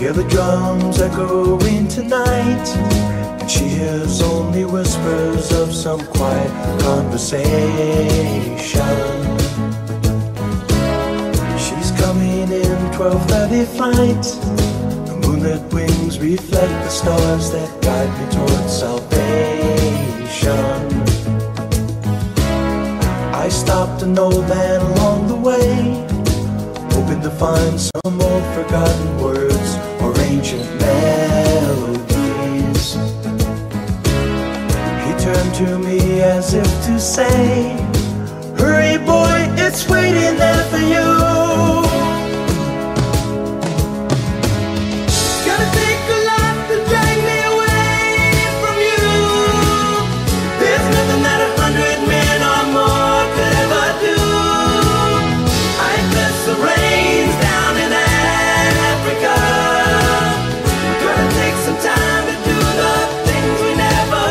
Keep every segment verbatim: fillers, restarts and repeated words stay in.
hear the drums echoing tonight, and she hears only whispers of some quiet conversation. She's coming in twelve thirty flight. The moonlit wings reflect the stars that guide me towards salvation. I stopped an old man along the way, hoping to find some old forgotten words or ancient melodies. He turned to me as if to say, hurry boy, it's waiting there for you. Gonna take a lot to drag me away from you. There's nothing that a hundred men or more could ever do. I bless the rains down in Africa. Gonna take some time to do the things we never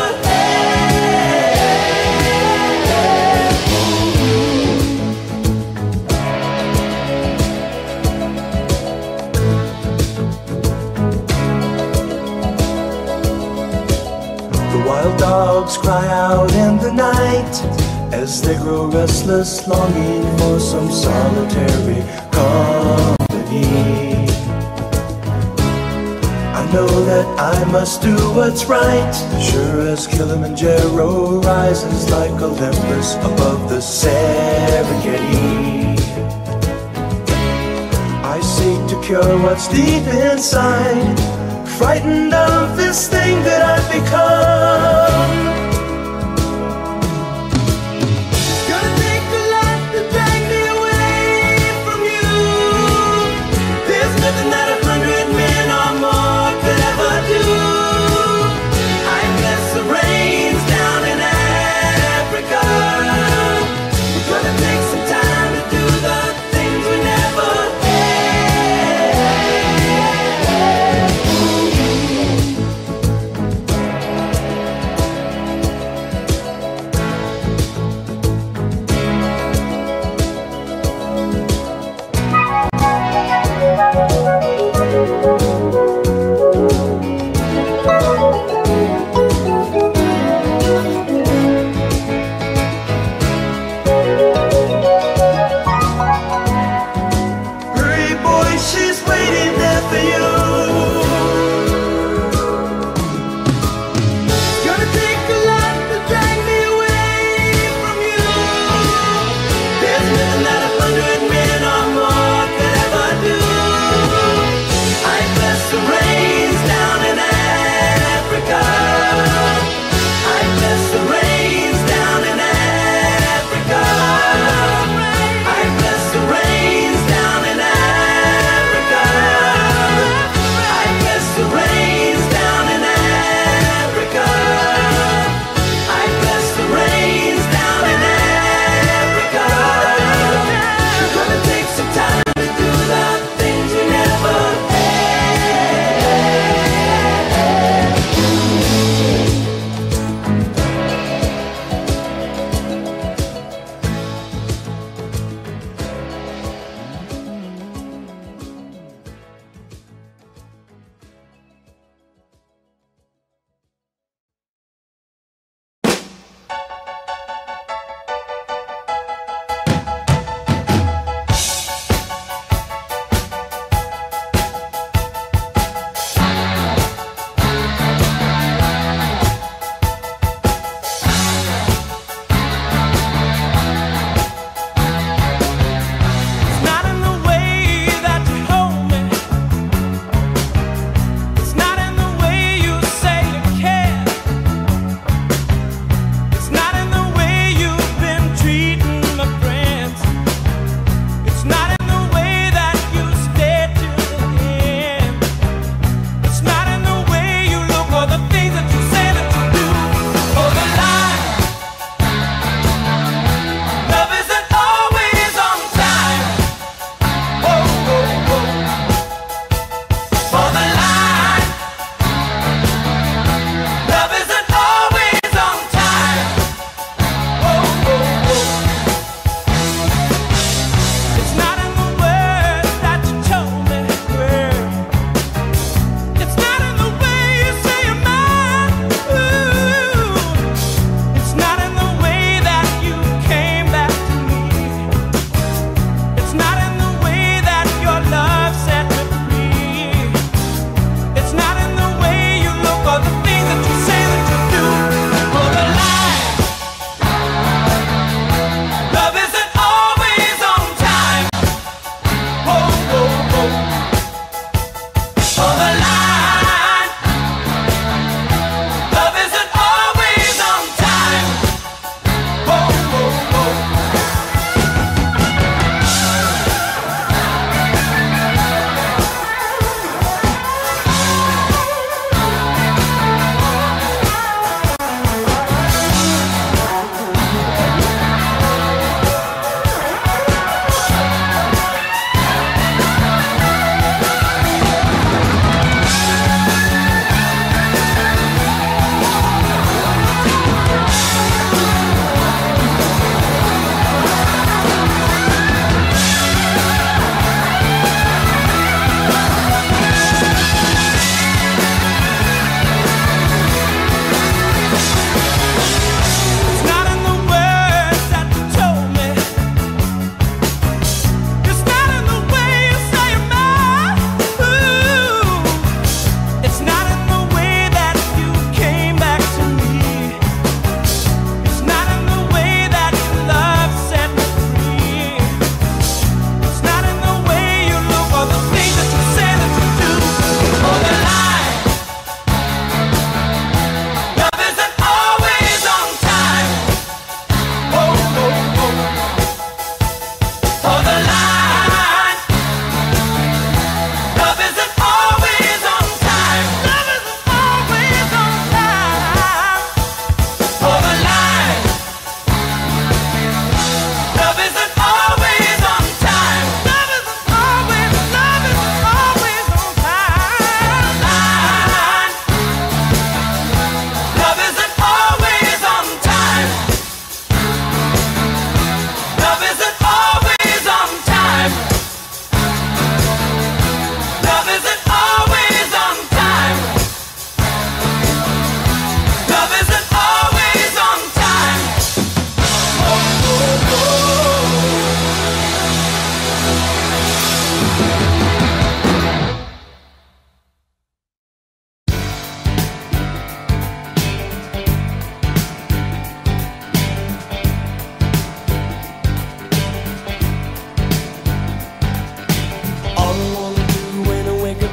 The wild dogs cry out in the night as they grow restless, longing for some solitary company. I know that I must do what's right, sure as Kilimanjaro rises like Olympus above the Serengeti. I seek to cure what's deep inside, frightened of this thing that I've become. Gonna take a lot to drag me away from you. There's nothing that a hundred men or more could ever do. I bless the rains down in Africa. We're gonna take some time to do the things we never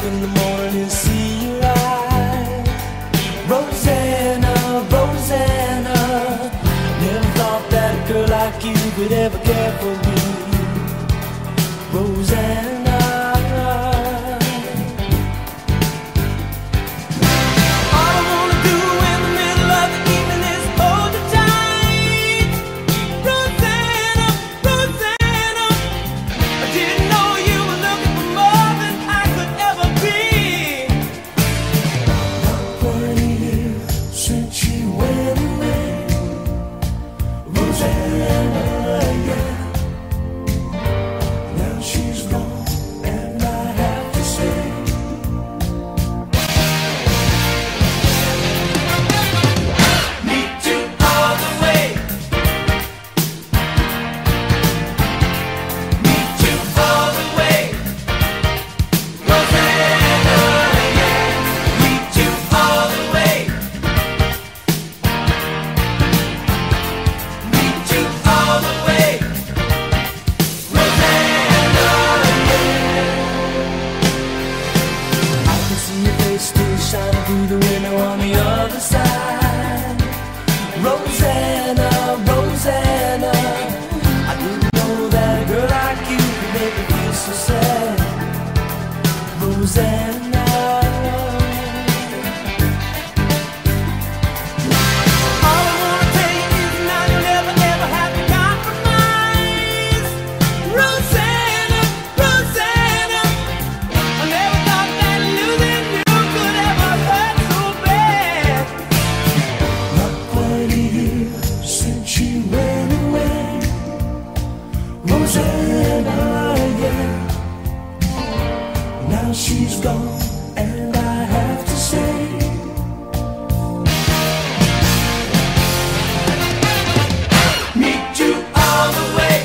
in the morning and see your eyes. Rosanna, Rosanna, never thought that a girl like you could ever care for me. Rosanna, all I wanna do in the middle of the evening is hold you tight. Rosanna, Rosanna, I didn't know you were looking for more than I could ever be. Not quite a year since you went away, Rosanna, yeah. Now she's gone and I have to say, meet you all the way. Meet you all the way. Rosanna, yeah. Meet you all the way. Meet you all the way. Rosanna, yeah. I can see your face still shining through the window on the other side. Rosanna, Rosanna, I didn't know that a girl like you could make me feel so sad. Rosanna, all I wanna tell you is now you'll never ever have to compromise. Rosanna, Rosanna, I never thought that losing you could ever hurt so bad. Not quite a year since you went away, Rosanna, yeah. Now she's gone and I have to say, meet you all the way.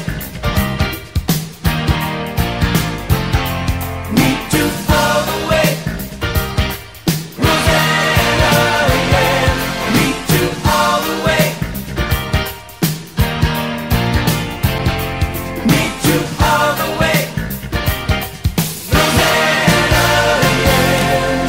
Meet you all the way. Rosanna, yeah. Meet you all the way. Meet you all the way. Rosanna, yeah.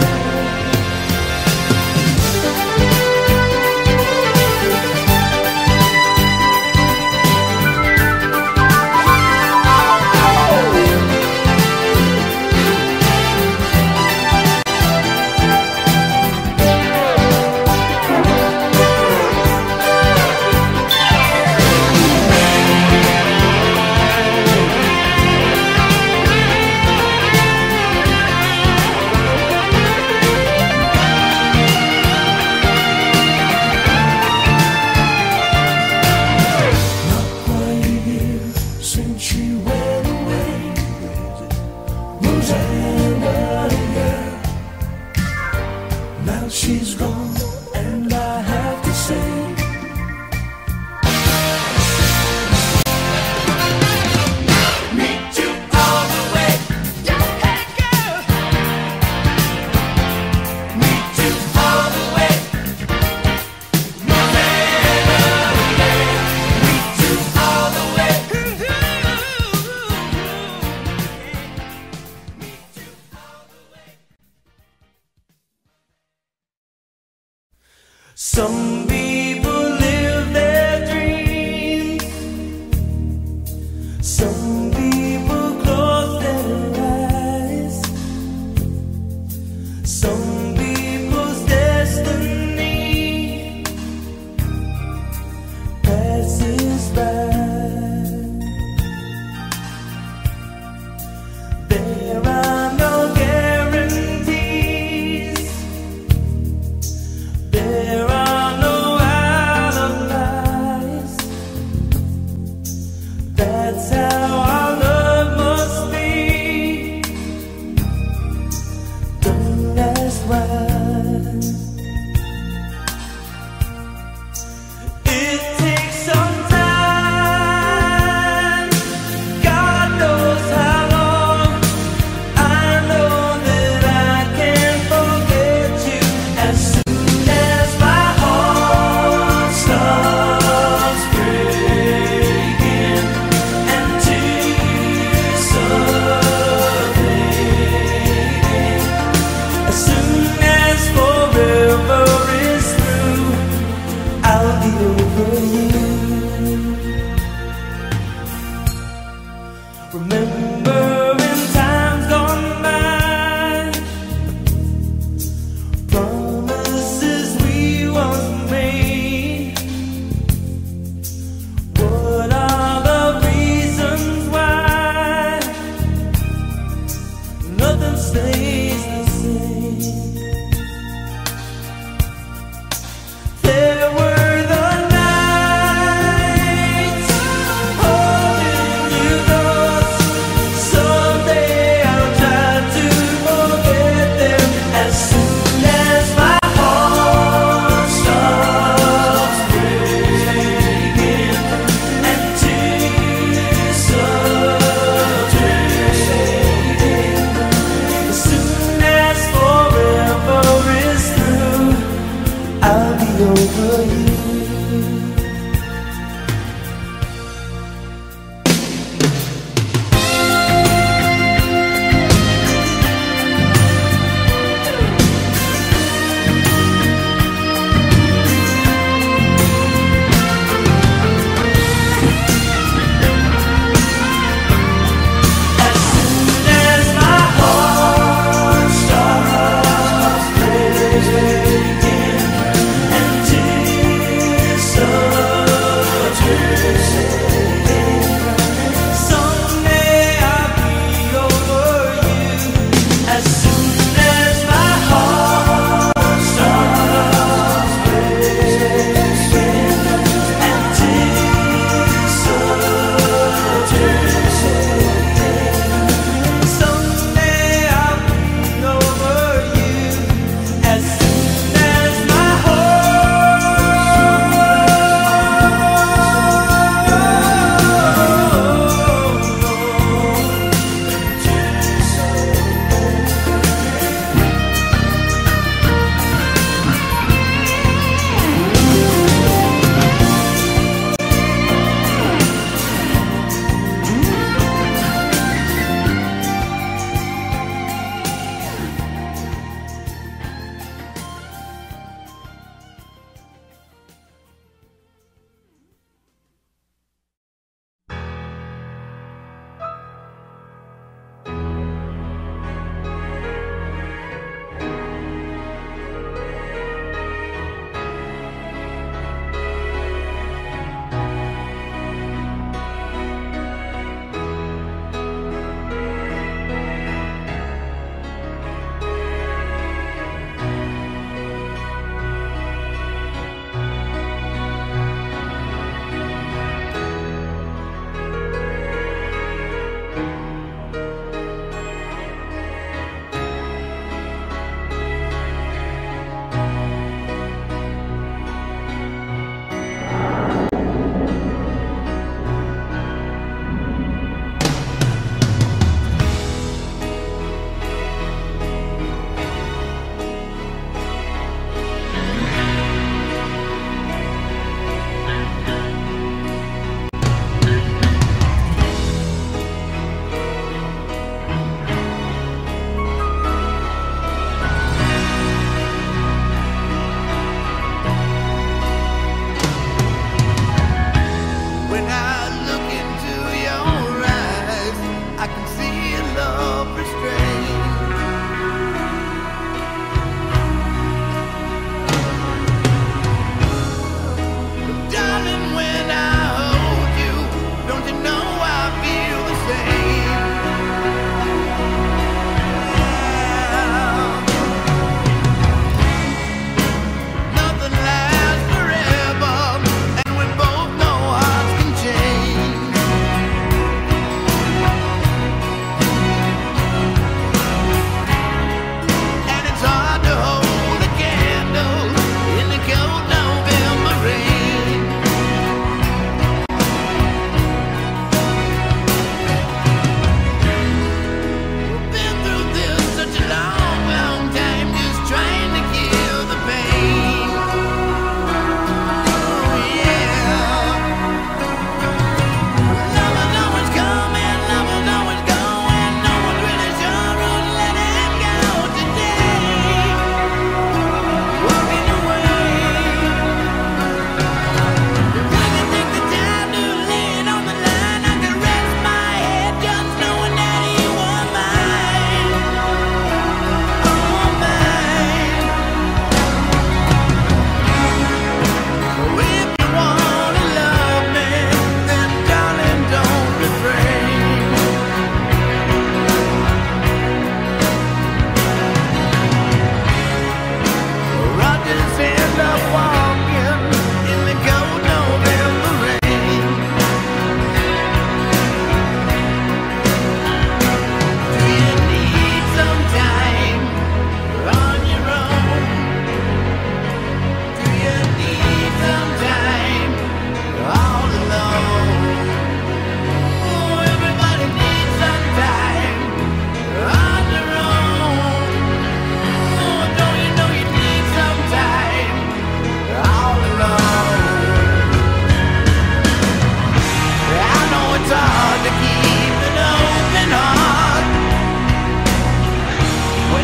Not quite a year since you went away, Rosanna, yeah. Now she's gone and I have to say, meet you all the way. Hey girl, meet you all the way. Rosanna, yeah. Meet you all the way. Meet you all the way. Some people live their dreams. Some people close their eyes. Some people's destiny passes by. There are no guarantees. There are no stays the same. There were the nights holding you close. Someday I'll try to forget them as soon as my heart stops breaking and tears start draining. As soon as for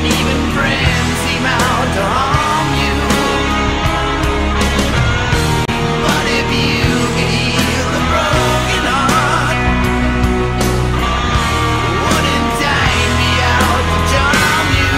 even friends seem out to harm you. But if you could heal a broken heart, wouldn't time be out to charm you?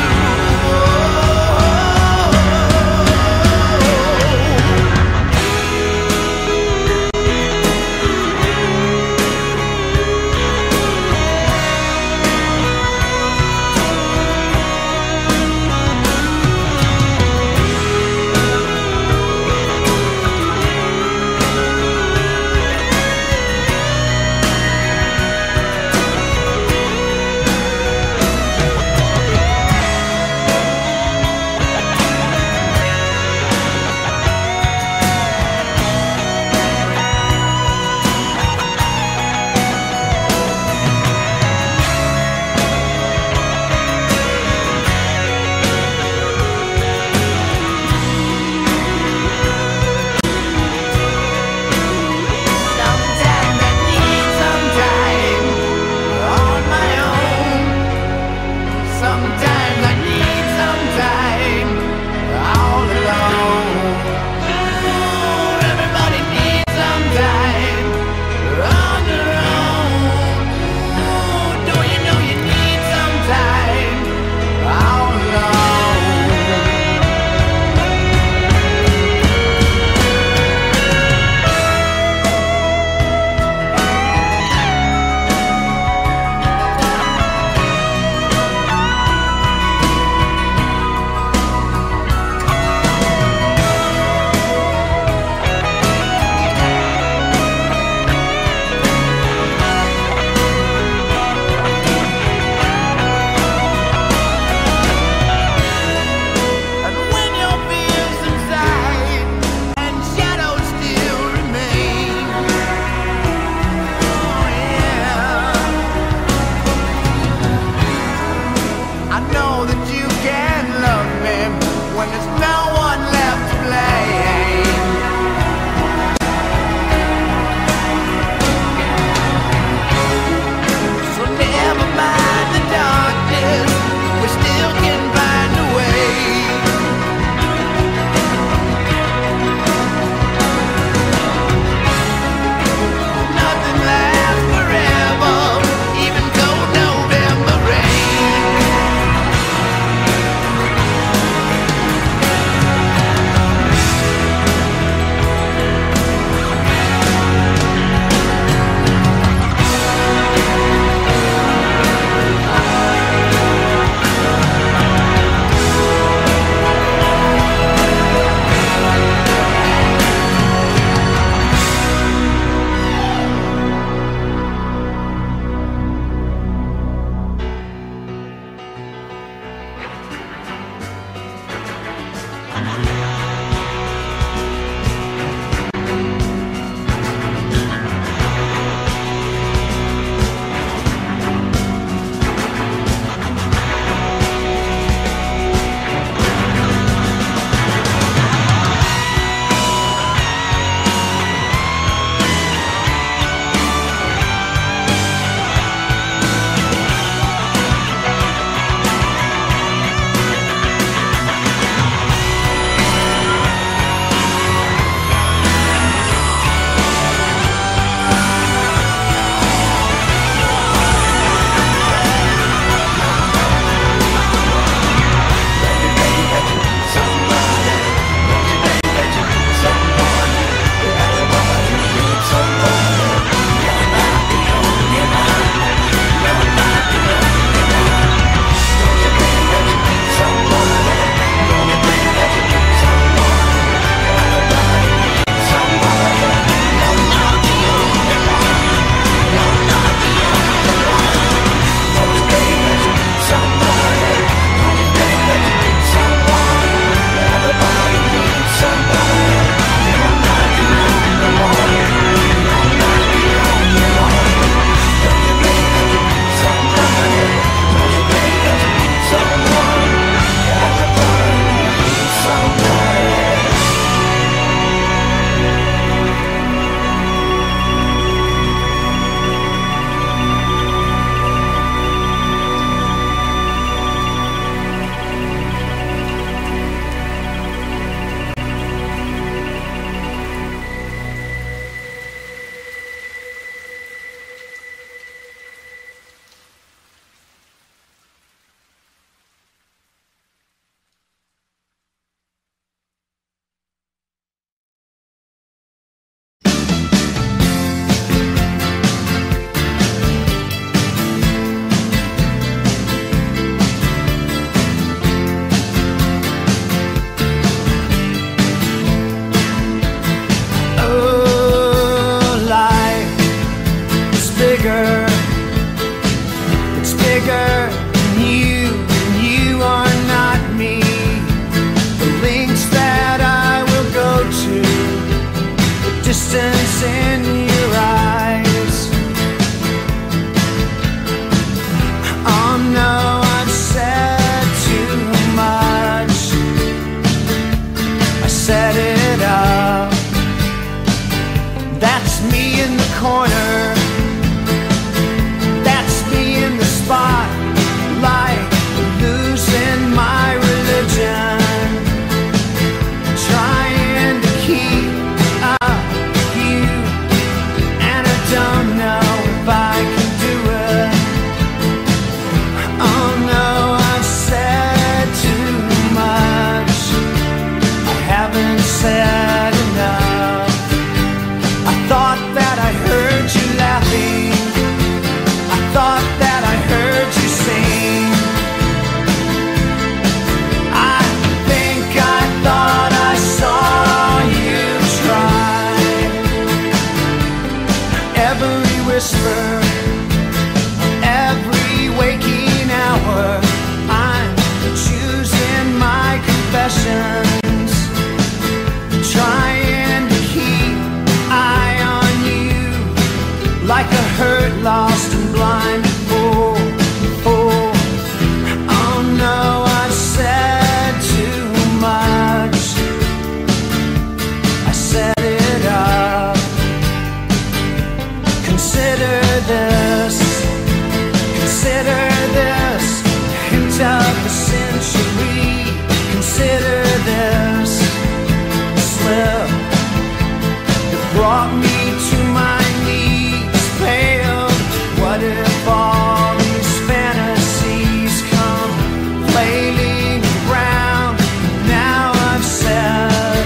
of the century. Consider this slip. It brought me to my knees, pale. What if all these fantasies come flailing around? Now I've said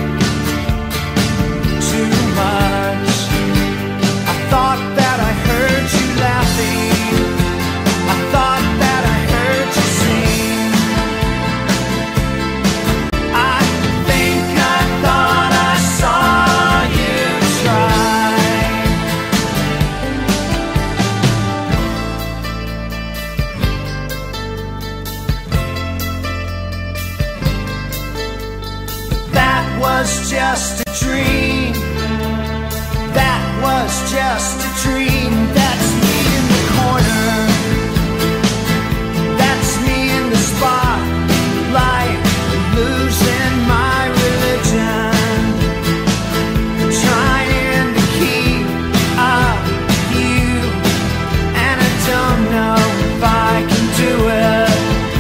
too much. I thought that I heard you laughing. I thought that I heard you sing. I think I thought I saw you try. That was just a dream. That was just a dream. That's me in the corner. That's me in the spotlight, losing my religion, trying to keep up with you, and I don't know if I can do it.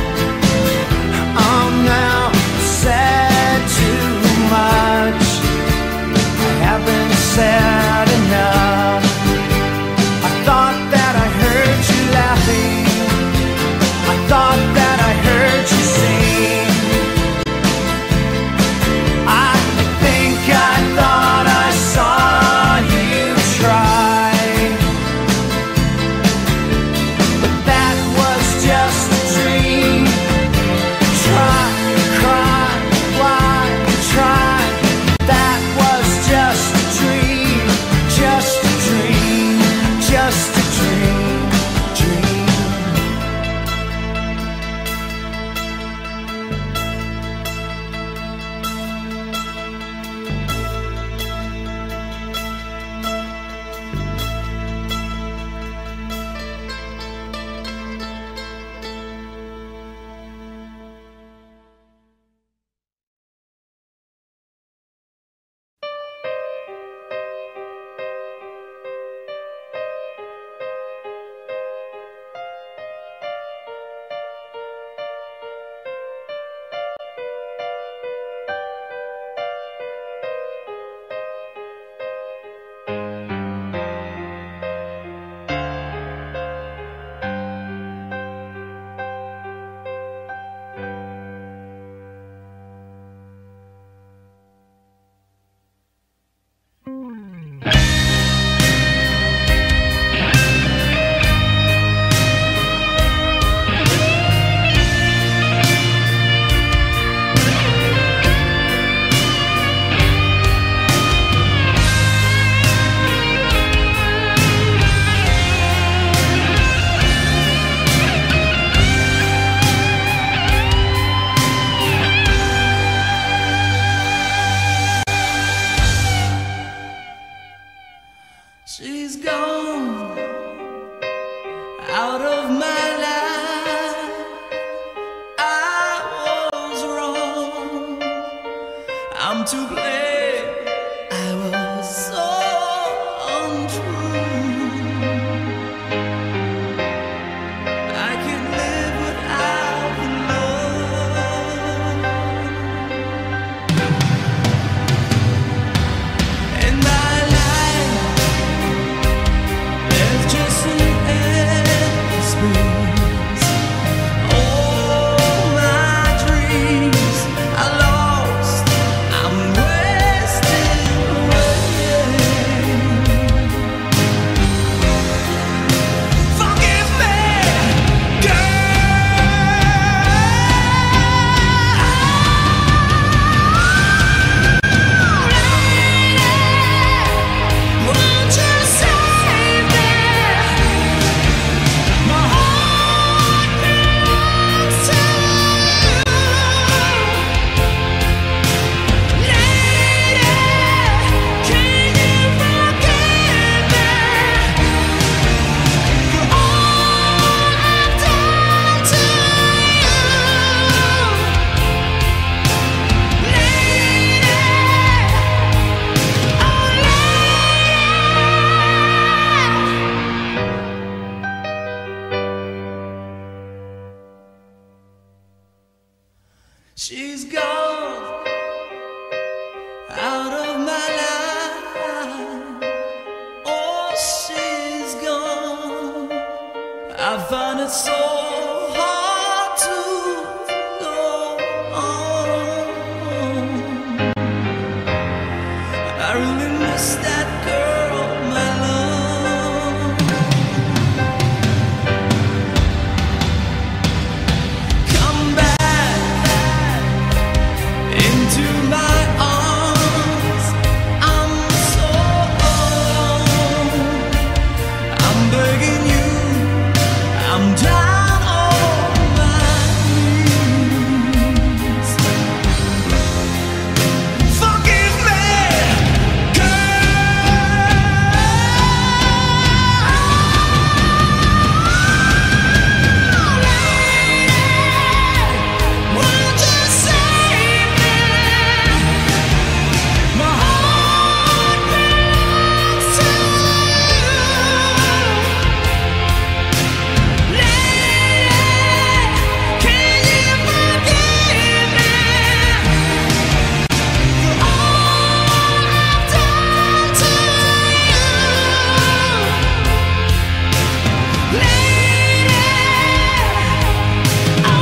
Oh no, said too much. I haven't said enough. I thought that I heard you laughing. I thought that I heard you sing. I think I thought I saw you try. But that was just a dream. Try, cry, why try? That was just a dream. Just a dream. Just a dream. Dream. She's gone out of my life. I was wrong. I'm to blame. I was so untrue. I can't live without the love. In my life, there's just an empty space. All my dreams are lost. I'm way She's gone out of my life. Oh, she's gone. I find it so hard to go on. I really miss that girl, my love. Come back into my arms. I'm so alone. I'm begging you. I'm down on my knees. Forgive me, girl. Won't you save me? My heart belongs to you. Lady, can you forgive me for all I've done to you? Lady, oh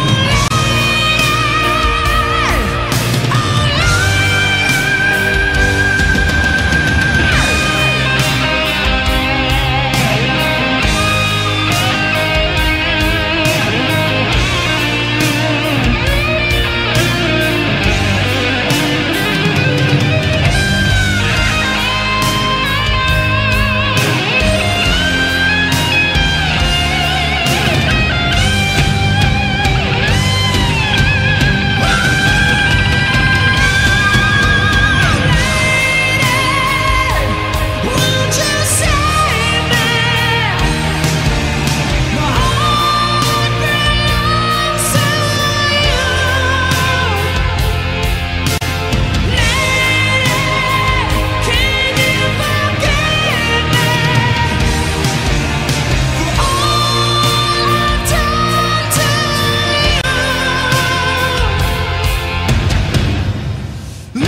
won't you save me? My heart belongs to you. Lady, can you forgive me for all I've done to you?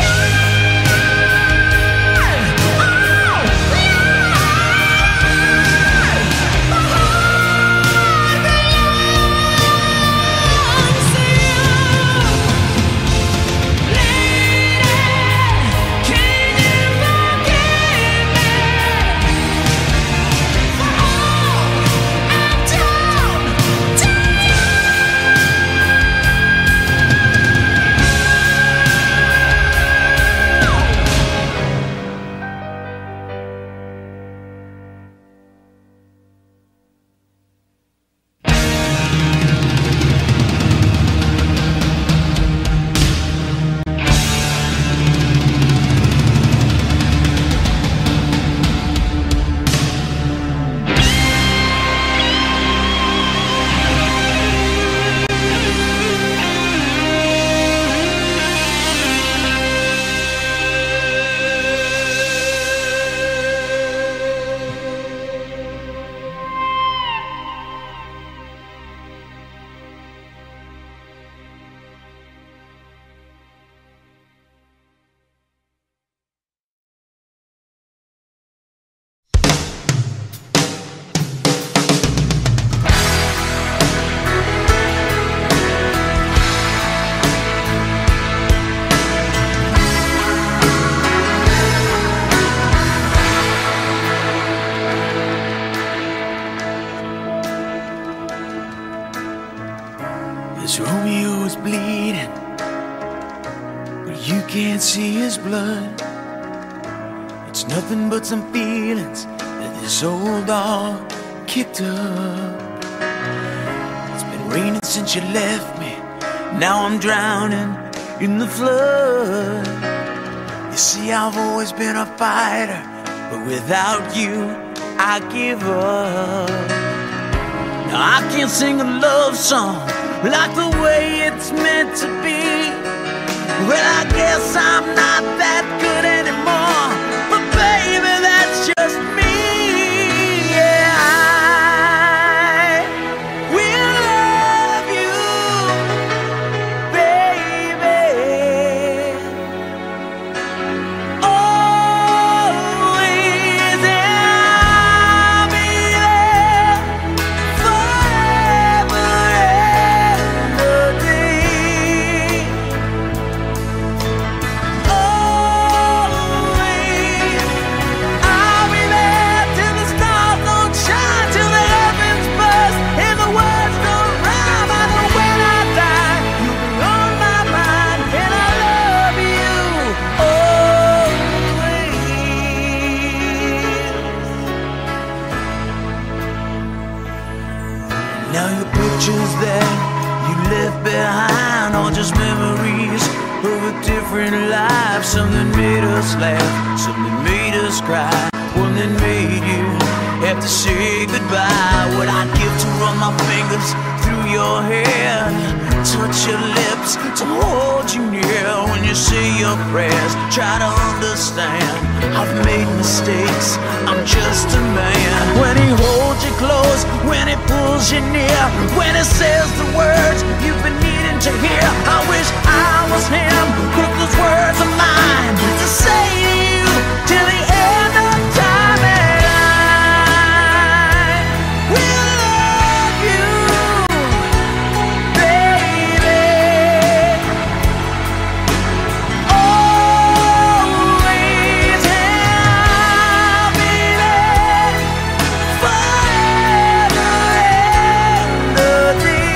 This Romeo is bleeding, but you can't see his blood. It's nothing but some feelings that this old dog kicked up. It's been raining since you left me. Now I'm drowning in the flood. You see, I've always been a fighter, but without you, I give up. Now I can't sing a love song like the way it's meant to be. Well, I guess I'm not that good anymore, but baby, that's just me. Yeah, I will love you, baby. different lives. Some that made us laugh, some that made us cry, one that made you have to say goodbye. What I'd give to run my fingers through your hair, touch your lips, to hold you near when you say your prayers. Try to understand, I've made mistakes, I'm just a man. When he holds you close, when he pulls you near, when he says the words you've been needing to hear. I wish I was him, put those words of mine to say to you till the end of time. And I will love you, baby, always, and be there forever and a day.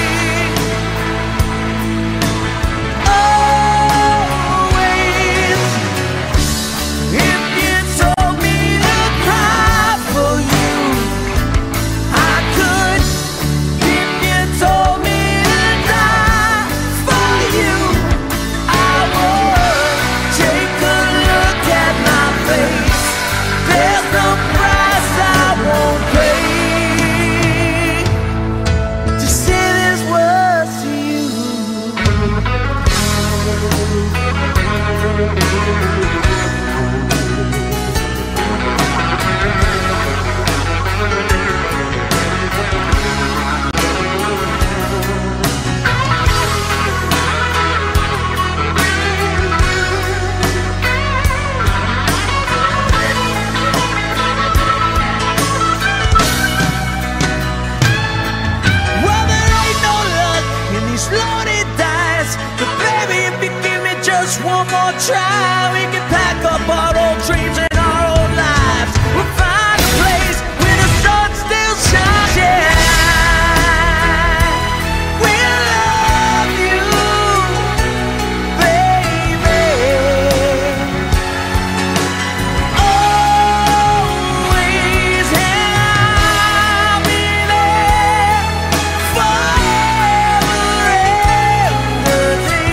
One more try, we can pack up our old dreams and our old lives. We'll find a place where the sun still shines. Yeah, we'll love you, baby, always, and I'll be there forever and a day.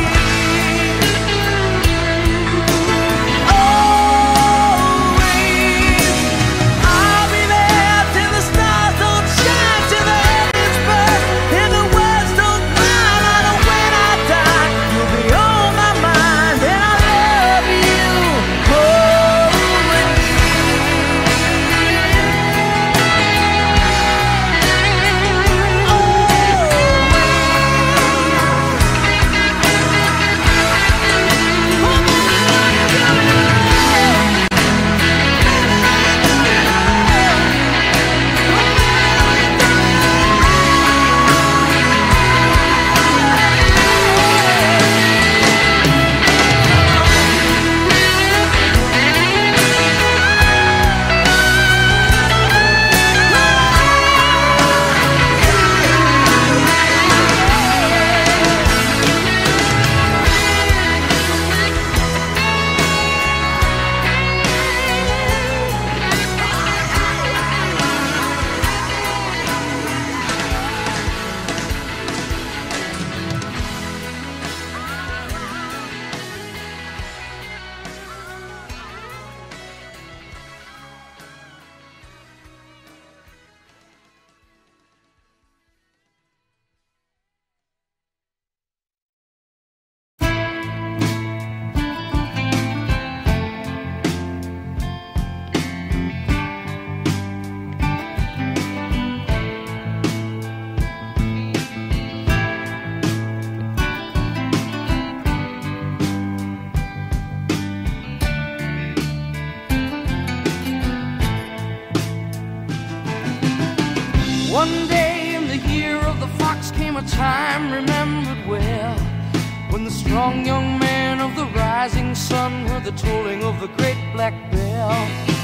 One day in the year of the fox came a time remembered well, when the strong young man of the rising sun heard the tolling of the great black bell.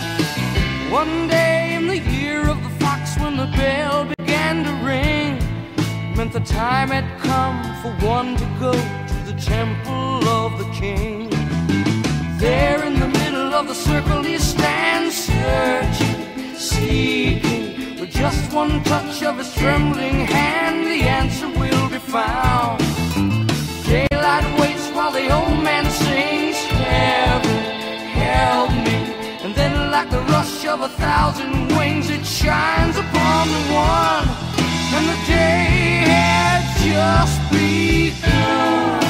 One day in the year of the fox, when the bell began to ring, meant the time had come for one to go to the temple of the king. There in the middle of the circle he stands, searching, seeking. With just one touch of his trembling hand, the answer will be found. Daylight waits while the old man thousand wings, it shines upon the one, and the day had just begun.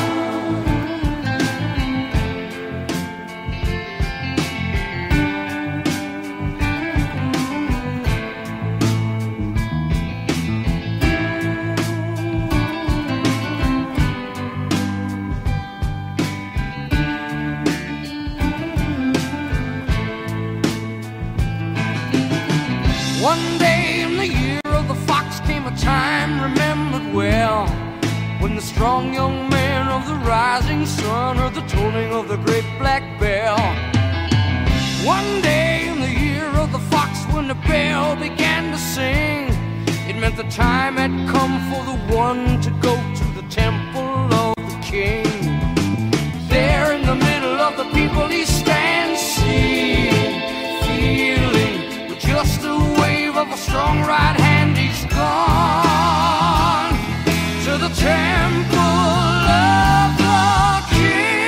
One day in the year of the fox came a time remembered well, when the strong young man of the rising sun heard the tolling of the great black bell. One day in the year of the fox, when the bell began to sing, it meant the time had come for the one to go to the temple of the king. There in the middle of the people he stands, seeing, feeling, with just a wave of a strong right hand, he's gone to the temple of the king.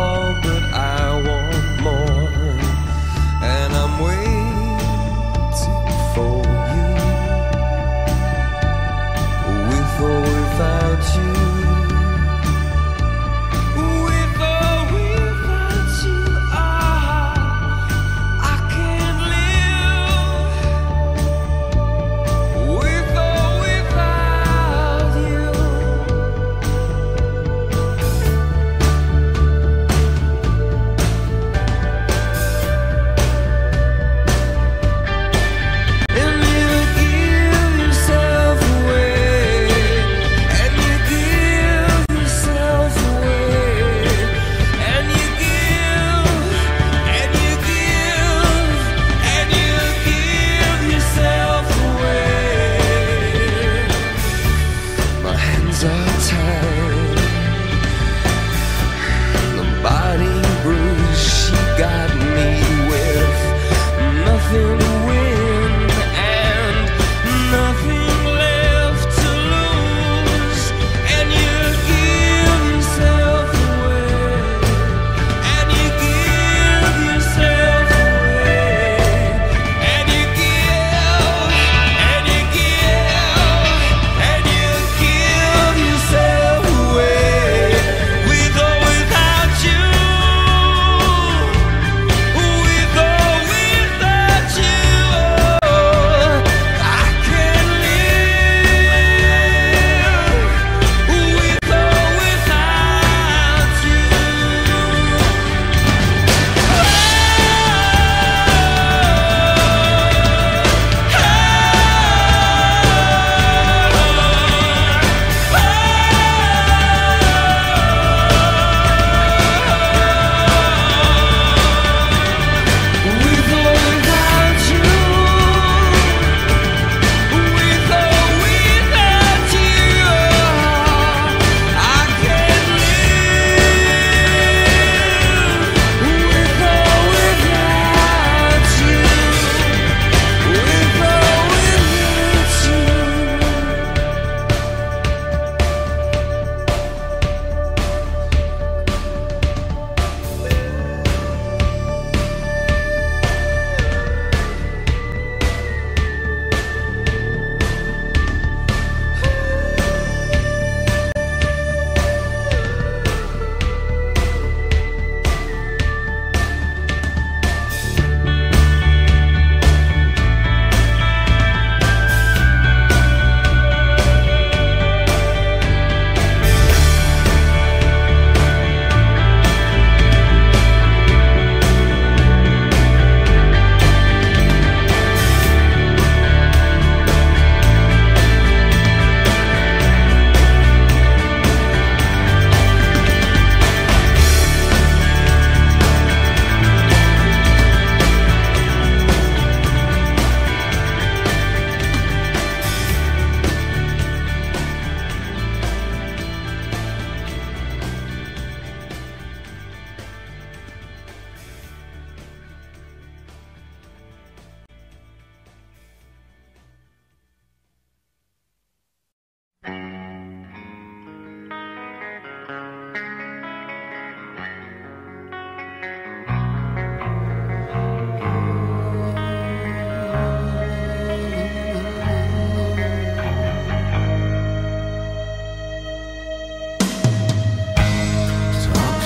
To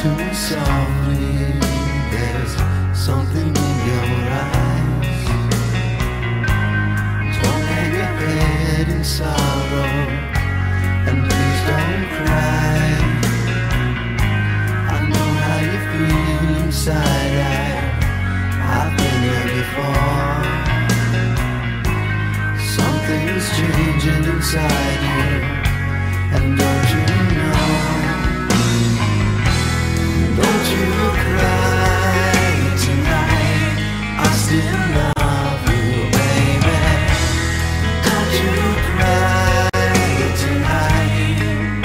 to me softly, there's something in your eyes. Don't hang your head in sorrow, and please don't cry. I know how you feel inside, I, I've been there before. Something's changing inside you, and don't you know? Don't you cry tonight, I still love you, baby. Don't you cry tonight.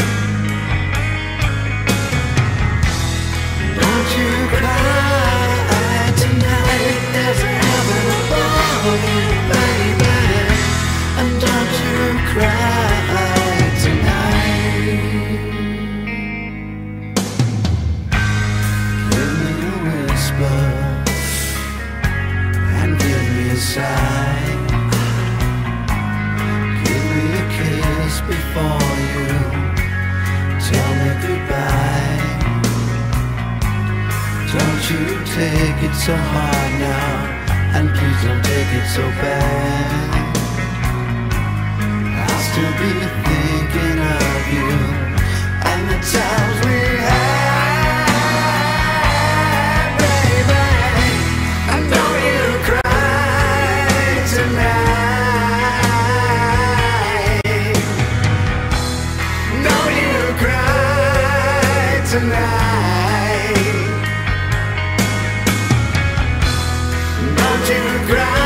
Don't you cry tonight, there's a heaven above you, baby. And don't you cry tonight. Give me a whisper and give me a sigh. Give me a kiss before you tell me goodbye. Don't you take it so hard now, and please don't take it so bad. I'll still be thinking of you and the times we had, baby. And don't you cry tonight. Don't you cry tonight. Don't you cry.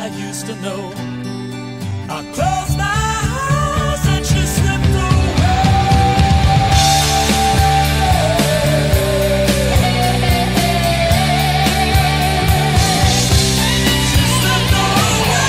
I used to know. I closed my eyes and she slipped away. She slipped away.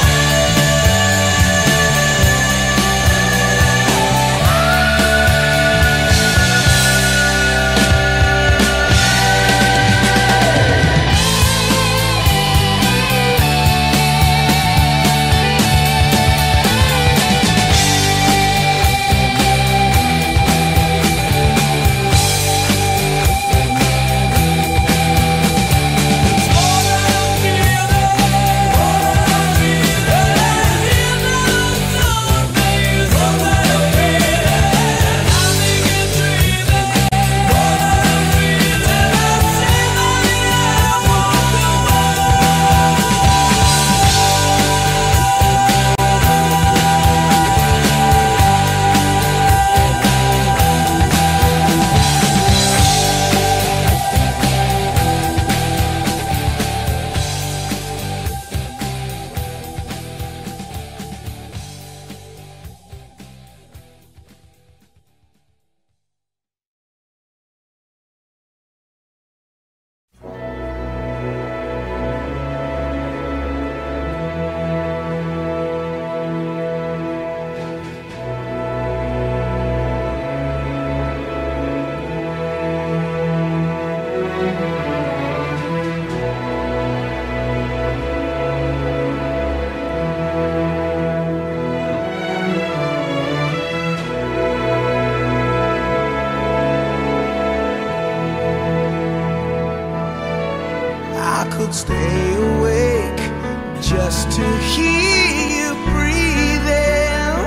Stay awake just to hear you breathing.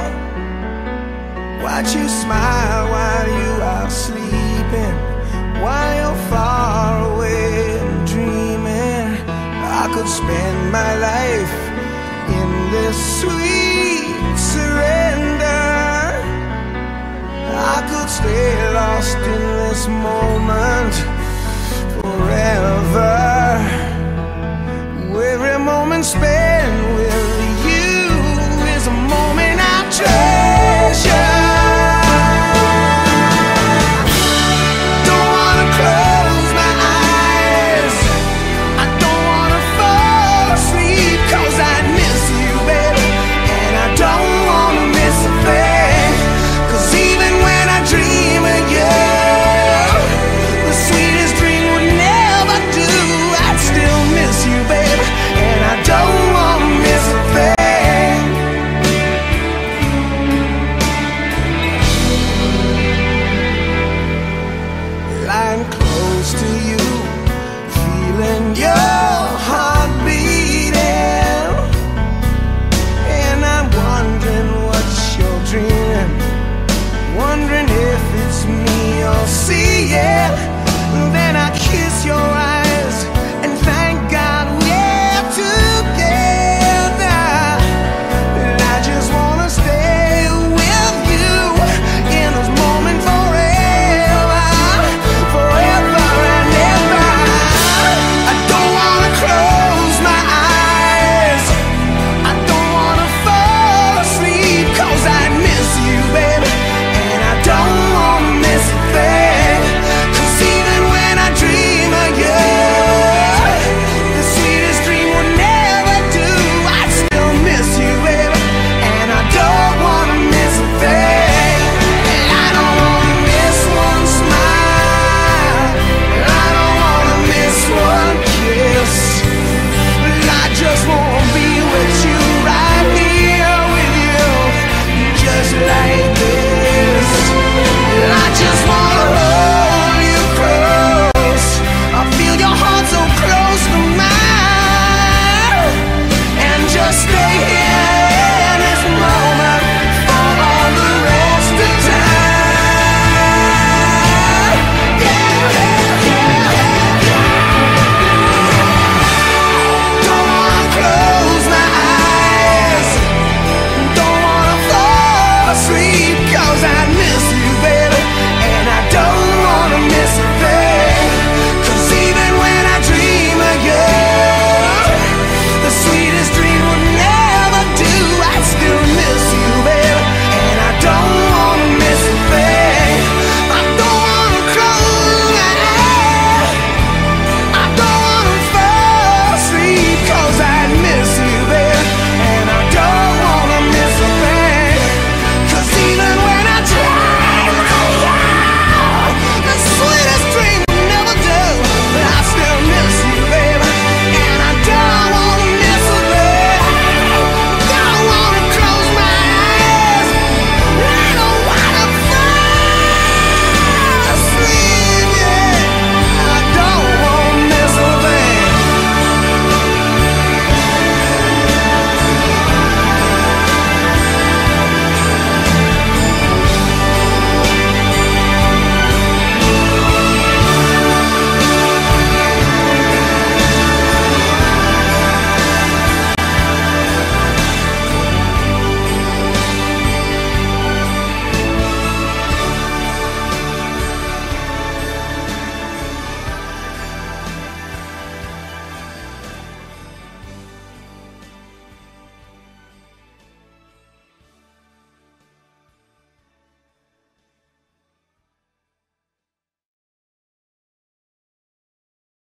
Watch you smile while you are sleeping, while you're far away and dreaming. I could spend my life in this sweet surrender. I could stay lost in this moment forever. Every moment spent